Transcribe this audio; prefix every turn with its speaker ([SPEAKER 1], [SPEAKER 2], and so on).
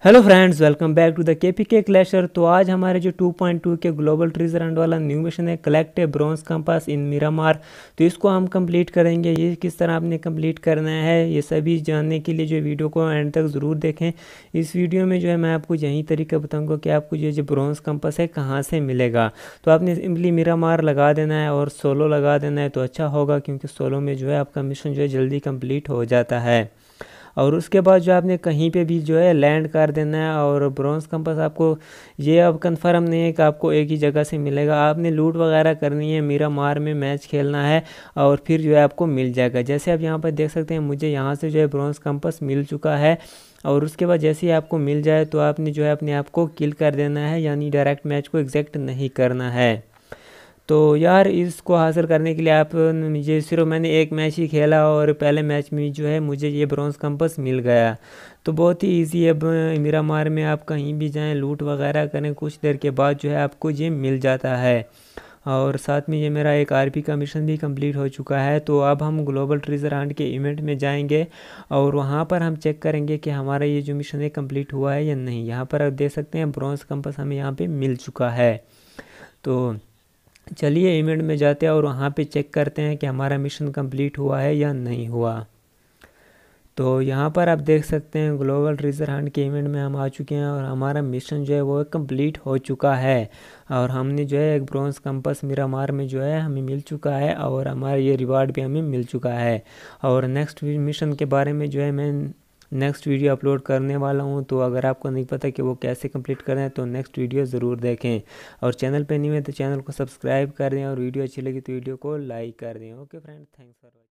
[SPEAKER 1] Hello friends, welcome back to the KPK clasher. तो आज हमारे जो 2.2 के ग्लोबल ट्रेजर हंट वाला न्यू मिशन है, collect a bronze compass in Miramar. तो इसको हम कंप्लीट करेंगे। ये किस तरह आपने कंप्लीट करना है ये सभी जानने के लिए जो वीडियो को एंड तक ज़रूर देखें। इस वीडियो में जो है मैं आपको यही तरीका बताऊँगा कि आपको ये जो ब्रॉन्ज कंपास है कहाँ से मिलेगा। तो आपने सिंपली मिरामार लगा देना है और सोलो लगा देना है तो अच्छा होगा, क्योंकि सोलो में जो है आपका मिशन जो है जल्दी कंप्लीट हो जाता है। और उसके बाद जो आपने कहीं पे भी जो है लैंड कर देना है। और ब्रॉन्ज कंपास आपको ये अब कंफर्म नहीं है कि आपको एक ही जगह से मिलेगा। आपने लूट वगैरह करनी है, मिरामार में मैच खेलना है और फिर जो है आपको मिल जाएगा। जैसे आप यहाँ पर देख सकते हैं, मुझे यहाँ से जो है ब्रॉन्ज कंपास मिल चुका है। और उसके बाद जैसे ही आपको मिल जाए तो आपने जो है अपने आप को किल कर देना है, यानी डायरेक्ट मैच को एग्जैक्ट नहीं करना है। तो यार इसको हासिल करने के लिए आप मुझे सिर्फ मैंने एक मैच ही खेला और पहले मैच में जो है मुझे ये ब्रॉन्ज कंपास मिल गया। तो बहुत ही इजी है। अब मिरामार में आप कहीं भी जाएं, लूट वगैरह करें, कुछ देर के बाद जो है आपको ये मिल जाता है। और साथ में ये मेरा एक आरपी का मिशन भी कंप्लीट हो चुका है। तो अब हम ग्लोबल ट्रेजर हंट के इवेंट में जाएंगे और वहाँ पर हम चेक करेंगे कि हमारा ये जो मिशन है कंप्लीट हुआ है या नहीं। यहाँ पर आप देख सकते हैं ब्रॉन्ज कंपास हमें यहाँ पे मिल चुका है। तो चलिए इवेंट में जाते हैं और वहाँ पे चेक करते हैं कि हमारा मिशन कंप्लीट हुआ है या नहीं हुआ। तो यहाँ पर आप देख सकते हैं ग्लोबल ट्रेजर हंट के इवेंट में हम आ चुके हैं और हमारा मिशन जो है वो कंप्लीट हो चुका है। और हमने जो है एक ब्रॉन्ज कंपास मिरामार में जो है हमें मिल चुका है और हमारा ये रिवार्ड भी हमें मिल चुका है। और नेक्स्ट मिशन के बारे में जो है मैं नेक्स्ट वीडियो अपलोड करने वाला हूं। तो अगर आपको नहीं पता कि वो कैसे कंप्लीट करें तो नेक्स्ट वीडियो ज़रूर देखें। और चैनल पे नहीं है तो चैनल को सब्सक्राइब कर दें और वीडियो अच्छी लगी तो वीडियो को लाइक कर दें। Okay friend, thanks for